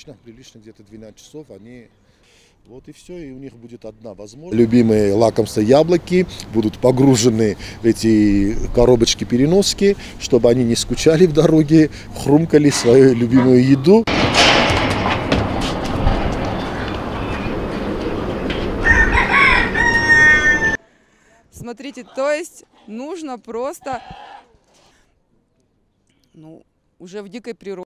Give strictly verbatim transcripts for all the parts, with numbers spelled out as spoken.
прилично, прилично где-то двенадцать часов они... Вот и все, и у них будет одна возможность. Любимые лакомства яблоки будут погружены в эти коробочки-переноски, чтобы они не скучали в дороге, хрумкали свою любимую еду. Смотрите, то есть нужно просто, ну, уже в дикой природе.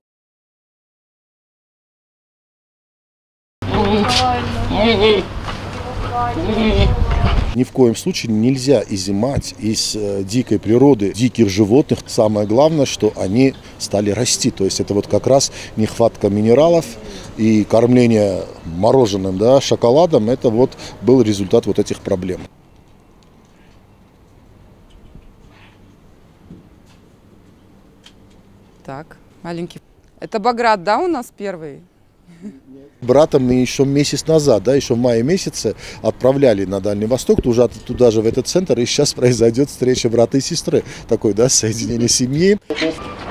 Ни в коем случае нельзя изымать из э, дикой природы диких животных. Самое главное, что они стали расти. То есть это вот как раз нехватка минералов и кормление мороженым, да, шоколадом. Это вот был результат вот этих проблем. Так, маленький. Это Баграт, да, у нас первый? Братом мы еще месяц назад, да, еще в мае месяце отправляли на Дальний Восток, туда, туда же в этот центр, и сейчас произойдет встреча брата и сестры, такое, да, соединение семьи.